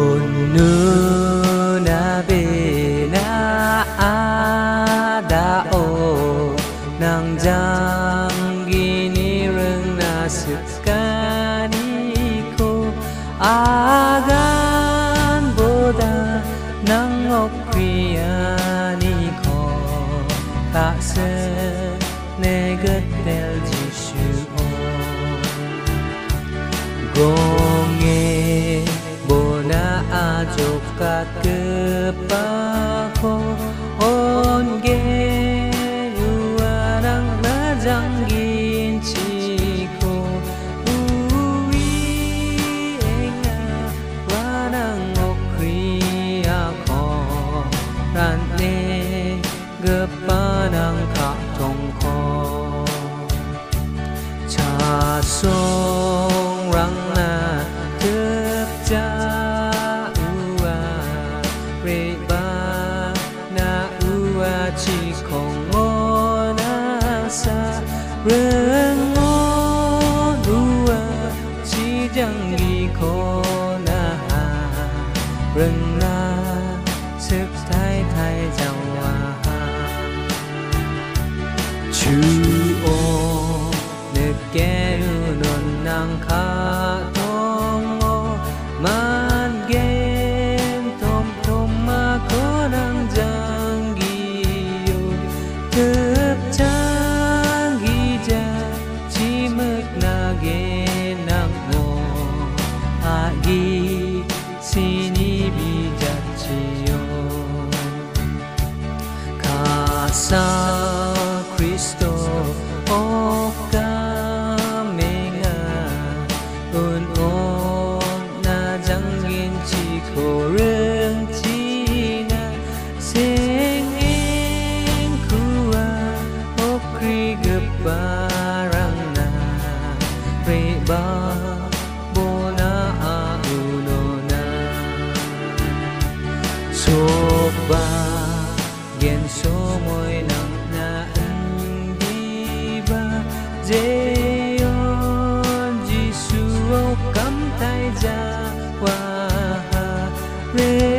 Onu na bena adao nang janggini sekali ko agan보다 nang okriani ko takse 내 곁을 지시오 공에 보나 아족가 끝바고 온게 유아랑 나 잠긴 치고 우위에가 와랑 okriako 란내 끝바랑 가통코 자송랑 나 급자 우아 레바 나 우아 지콩오 나사 릉오 우아 지장기코 나하 릉나 습타이타이 장와 주오 늦게우는 낭 가동어 만겐 톰톰마 거랑 장기요 급장기자 지먹나게 낭모 아기 신이 비자지요 가사 그리스도 오까맹아 운온 나 장긴 지고른 지나 생행 구와 오크리 급바랑 나 레바 보나 아우노나 소바 겐 소모이 Jeon Jisuo Kam Tai Ja Wa Re